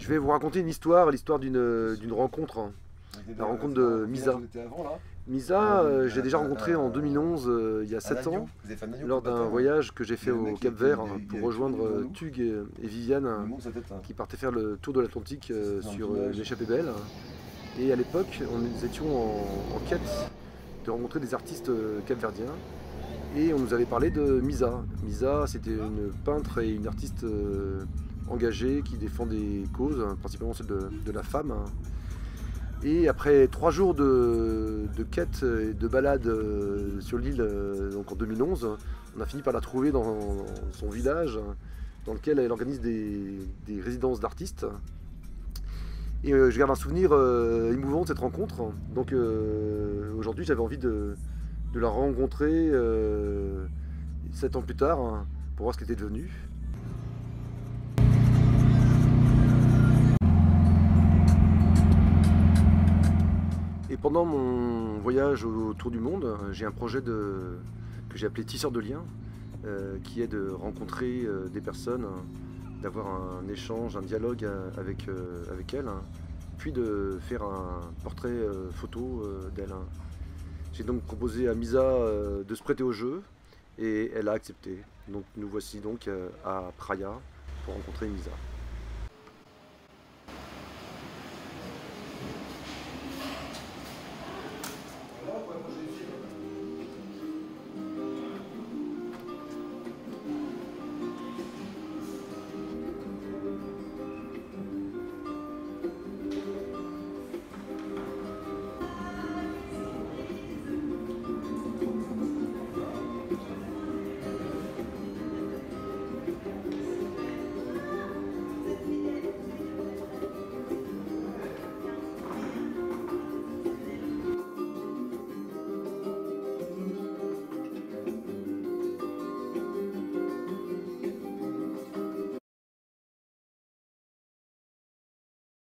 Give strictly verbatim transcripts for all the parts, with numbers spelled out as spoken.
Je vais vous raconter une histoire, l'histoire d'une d'une rencontre, hein. La rencontre de Misa. Misa, euh, je l'ai déjà rencontré en deux mille onze, euh, il y a sept ans, lors d'un voyage que j'ai fait au Cap Vert hein, pour rejoindre euh, Tug et, et Viviane, hein, qui partaient faire le tour de l'Atlantique euh, sur euh, une échappée belle. Et à l'époque, nous étions en, en quête de rencontrer des artistes euh, capverdiens. Et on nous avait parlé de Misa. Misa, c'était une peintre et une artiste euh, engagée qui défend des causes, hein, principalement celle de, de la femme. Hein. Et après trois jours de, de quête et de balade euh, sur l'île, euh, donc en deux mille onze, on a fini par la trouver dans, dans son village, dans lequel elle organise des, des résidences d'artistes. Et euh, je garde un souvenir euh, émouvant de cette rencontre. Donc euh, aujourd'hui, j'avais envie de, de la rencontrer euh, sept ans plus tard hein, pour voir ce qu'elle était devenue. Et pendant mon voyage autour du monde, j'ai un projet de, que j'ai appelé Tisseur de liens, euh, qui est de rencontrer euh, des personnes, d'avoir un échange, un dialogue avec, euh, avec elles, puis de faire un portrait euh, photo euh, d'elles. J'ai donc proposé à Misa euh, de se prêter au jeu et elle a accepté. Donc nous voici donc euh, à Praia pour rencontrer Misa.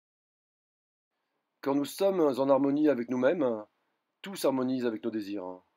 Quand nous sommes en harmonie avec nous-mêmes, tout s'harmonise avec nos désirs.